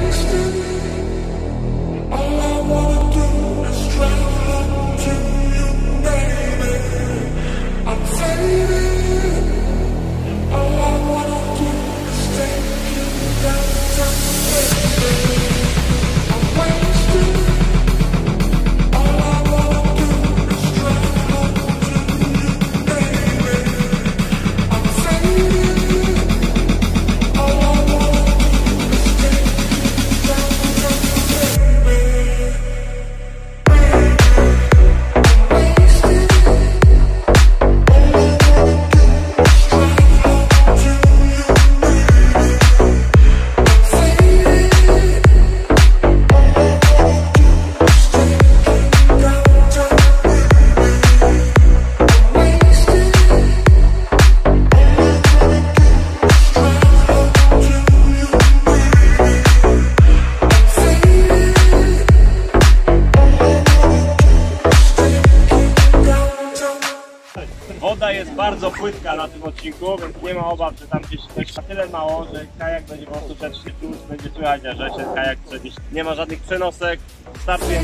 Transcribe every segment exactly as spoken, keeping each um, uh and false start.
Woda jest bardzo płytka na tym odcinku, więc nie ma obaw, że tam gdzieś coś na tyle mało, że kajak będzie po prostu grzecznie plus, będzie słychać, że się kajak gdzieś nie ma żadnych przenosek, startujemy.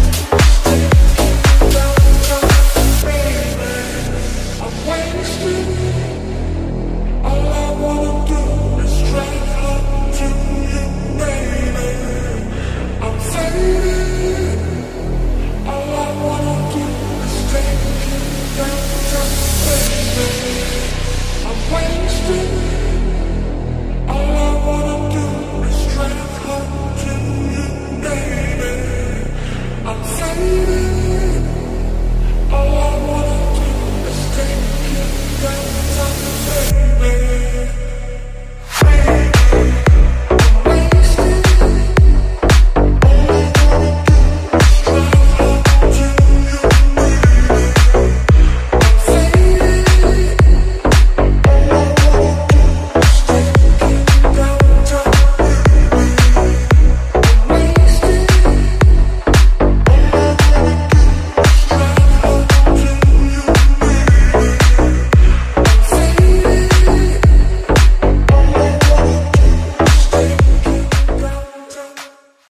Wasted.